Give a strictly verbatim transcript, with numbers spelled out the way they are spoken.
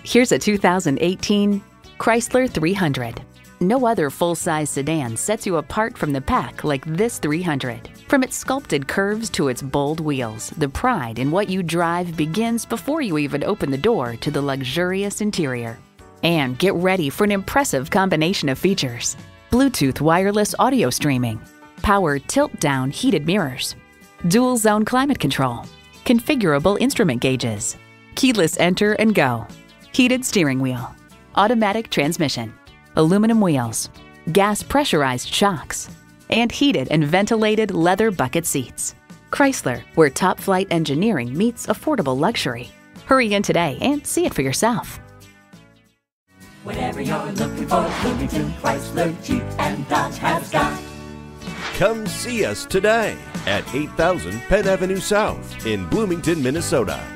Here's a two thousand eighteen Chrysler three hundred. No other full-size sedan sets you apart from the pack like this three hundred. From its sculpted curves to its bold wheels, the pride in what you drive begins before you even open the door to the luxurious interior. And get ready for an impressive combination of features: Bluetooth wireless audio streaming, power tilt-down heated mirrors, dual-zone climate control, configurable instrument gauges, keyless enter and go, heated steering wheel, automatic transmission, aluminum wheels, gas pressurized shocks, and heated and ventilated leather bucket seats. Chrysler, where top-flight engineering meets affordable luxury. Hurry in today and see it for yourself. Whatever you're looking for, Bloomington Chrysler Jeep and Dodge has got. Come see us today at eight thousand Penn Avenue South in Bloomington, Minnesota.